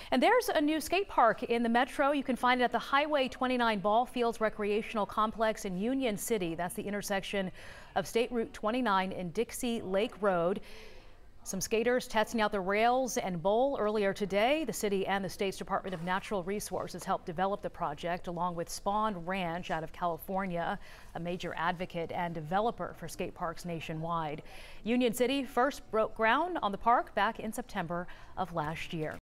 And there's a new skate park in the metro. You can find it at the Highway 29 Ball Fields Recreational Complex in Union City. That's the intersection of State Route 29 and Dixie Lake Road. Some skaters testing out the rails and bowl earlier today. The city and the state's Department of Natural Resources helped develop the project, along with Spawn Ranch out of California, a major advocate and developer for skate parks nationwide. Union City first broke ground on the park back in September of last year.